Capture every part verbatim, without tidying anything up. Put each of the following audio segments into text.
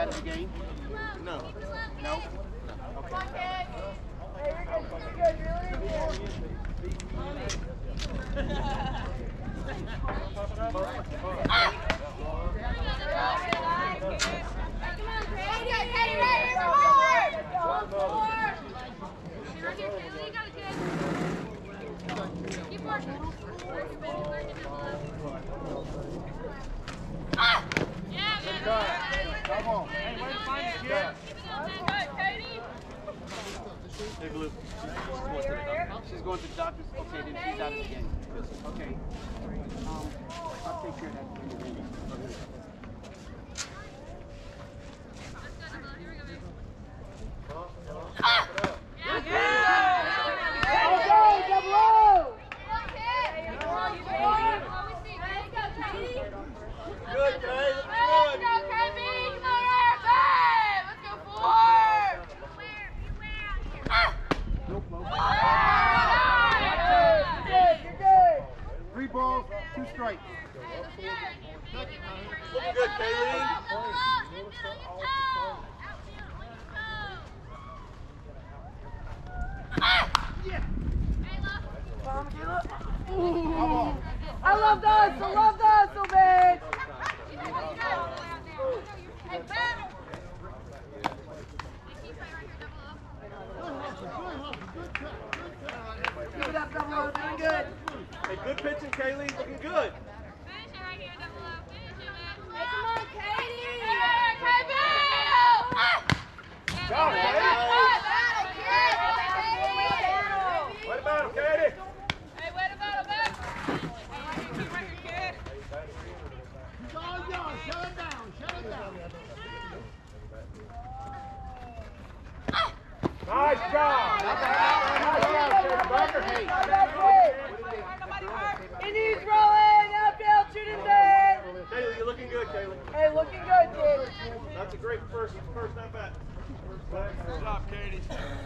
out of the game? No. No? Okay. Hey, you're good. You're good. Really? Come on. Hey, wait, find it, kid. Hey, Blue. She's going to the doctor's. Okay, then she's out of the game. Okay. Um, I'll take care of that for you. Good, guys. Let's go, Kevin. Come on, babe. Let's go forward. You're good. Three balls, two strikes. Looking good, Kaylee. I love the hustle, love the hustle, man. Keep it up, double O, doing good. Hey, good pitching, Kaylee. Looking good. Finish it right here, double O. Finish it, man. Hey, come on, Katie. Hey, Go, Katie. What about him, Katie? Hey, wait about him, man. Keep right here, kid. Shut it down, shut it down. Nice job. Nice job, Katie Barker. Hey. Indies rolling, outfield, shooting bad. Kaylee, you're looking good, Kaylee. Hey, looking good, kid. That's a great first, first at bat. Good job, Katie.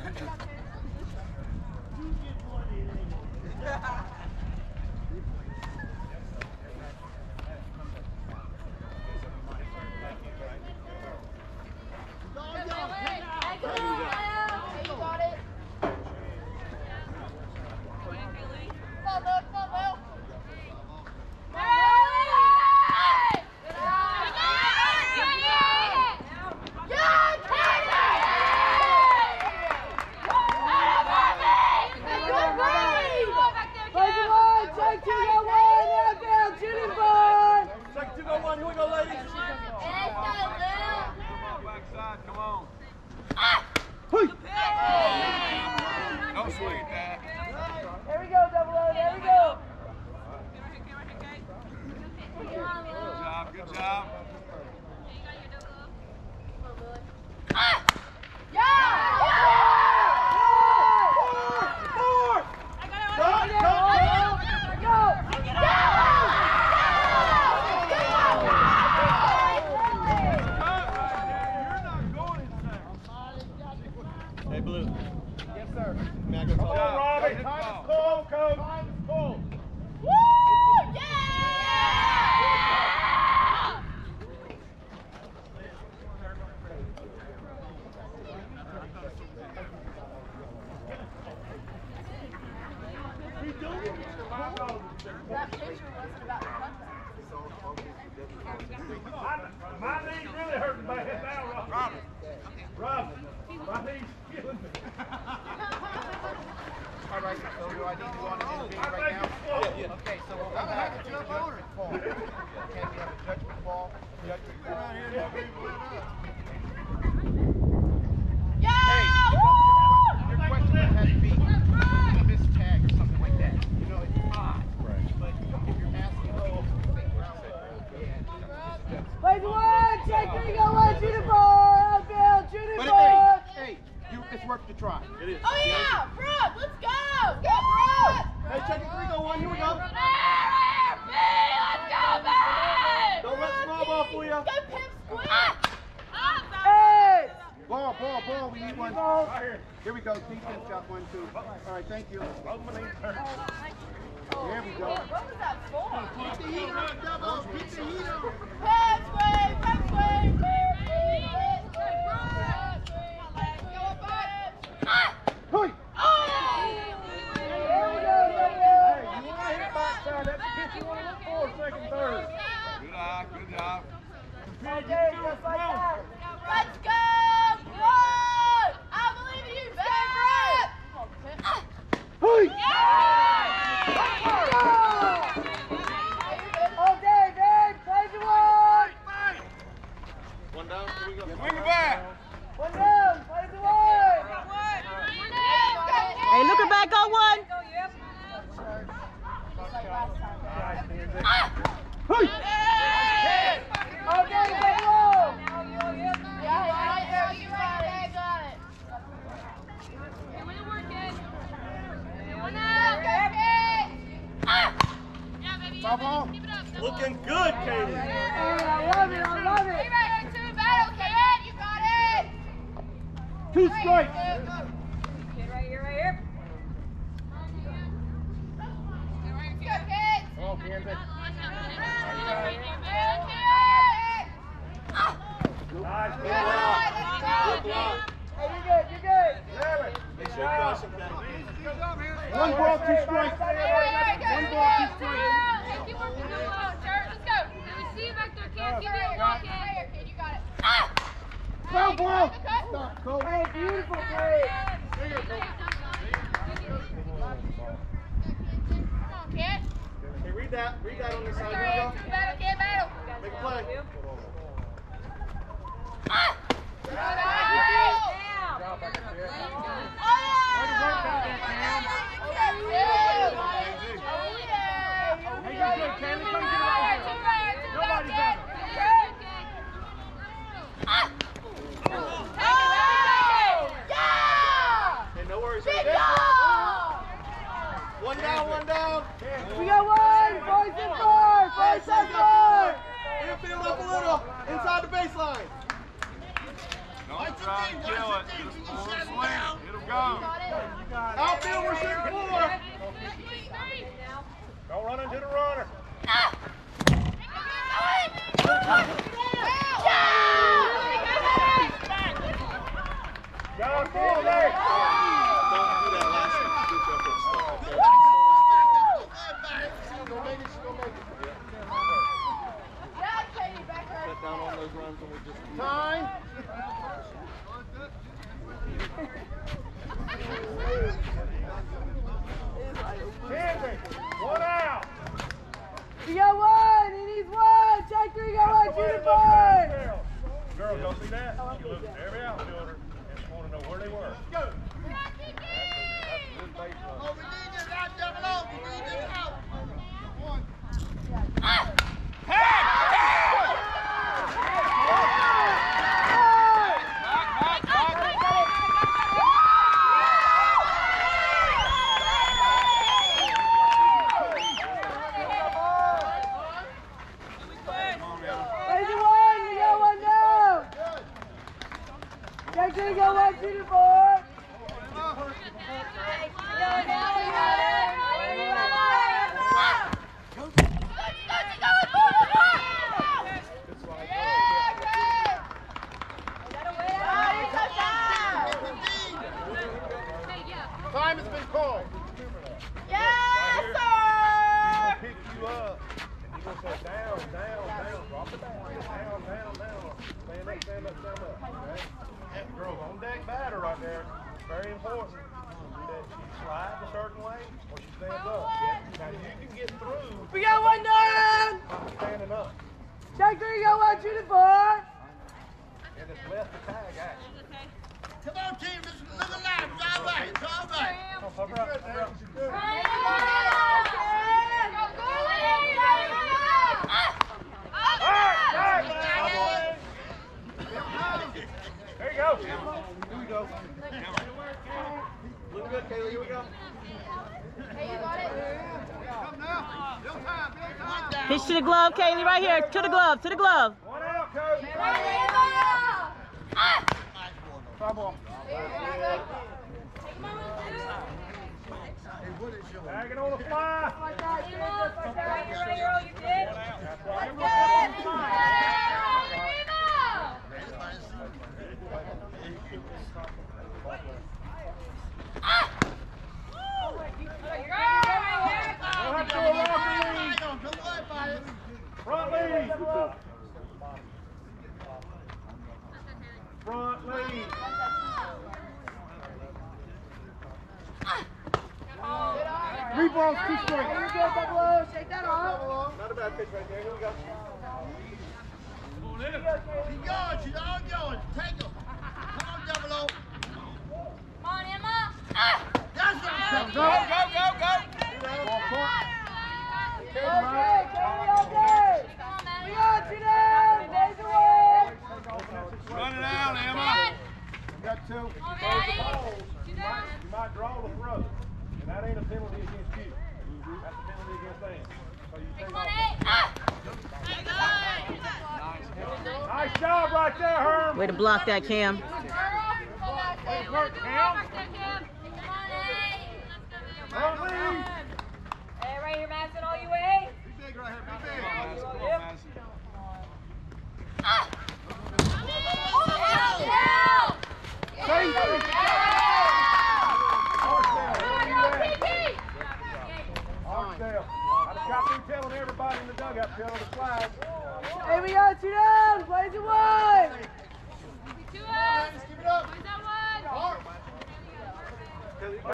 Hey, Blue. Yes, sir. May I go talk? Come on, Robbie. Time is cold, coach. Time is cold. Woo! Yeah! That picture wasn't about My, my knee's really hurting bad now, Rob. Rob, my knee's killing me. All right, so do I need to go on an interview right now? Yeah, yeah. Okay, so we'll come back and do a judgment call. Okay, we have a judgment call. Judgment call. Yeah! Hey, your, your question had to be a missed tag or something like that. You know, it's odd. Right. But if you're asking, oh, Plays one, check three, go one, shoot it four, outfield, shoot it but four. hey, hey, you, it's worth the try. It is. Oh yeah! Front! Let's go! Go front! Hey, check it three, go one, here we go. Let's go, man! Don't let small ball fool you. Go Pimp Squid! Hey! Ball, ball, ball, we need one. Right here. Here we go, defense shot one, two. All right, thank you. There we go. What was that for? Keep the heat on, double. Keep the heat on. Pimp Squid! Pimp Squid! looking good, Katie. Oh, I love it, I love it. Stay right here, two battle, kid. You got it. Two strikes. Kid, right here, right here. Stay right here, kid. Come on, Kansas. Good Nice. kid. Let's go, kid. Hey, you're good, you're good. Make sure you cross him down. One ball, two strikes. Stay right here, One kid. ball, two Let's go. strikes. Hey, keep working the ball, Church. Let's go. Let me see you back there, kid. Keep it walking. Right here, kid. You got it. Foul ball. Stop. Go. Hey, beautiful play. Come on, kid. Okay, read that. Read that on the side. Sorry, Here we two battle, kid, battle. go. Make a play. Okay, no worries. Right there. One down, one down. We got one. Boys and four. Boys and four. Infield up a little. Inside the baseline. Don't try to kill it. Just pull it swing. It'll go. Outfield, we're shooting four. Don't run into the runner. Got a ball there. Don't do that last one. Good job for the start, okay? Cut down on those runs and we just Time. Kansas, one out. We got one. He needs one. Check three. Got one. Shoot it, boy. Girls, y'all see that? She looked at every outfielder and she wanted to know where they were. Go. That's a, that's a good baseline. We need this out, double O. We need this out. One. Raise it one. We got one down. Check three. Got one. Shoot it, boy. Time has been called. Yes, He's sir. gonna pick you up and he's gonna say down, down, down, drop it down, down, down, down. Stand up, stand up, stand up. Okay? And girl, on deck batter right there. Very important that she slides a certain way or she stands up. Now you can get through We got one down. by standing up. Check three. Got one. Shoot it, boy. And it's left the tag action. Come on, team. Let's look alive. It's all right. It's all right. Come on, pop her up, pop her up. There you go. Here we go. Look good, Kaylee. Here we go. Pitch to the glove, Kaylee, right here. To the glove, to the glove. One out, coach. Try ball. Tag it on the fly. We'll have to go around the lead. Don't worry about it. Front lead. Front lead. Three balls, two strikes. You're good, double O. Shake that off. Not a bad pitch right there. Here we go. She's yours. She's all yours. Take her. Come on, double O. Come on, Emma. That's right. Go, go, go, go. Okay, Cody, okay. We got you down. Raise away. Run it out, Emma. You got two. All Throw the right. balls. Two You down. might, you might draw the throw. And that ain't a penalty against you. That's a penalty against them. Come on, eight. Ah! Nice job right there, Herm. Way to block that, Cam. Good work, Cam. Come on, eight. Let's go, man. Hey, right here, Madison, all you eight. Be big right here, be big. Ah! Archdale. I just got through telling everybody in the dugout, telling the flag. Hey, we got two down. Plays it one. Two up. Keep it up. Where's that one?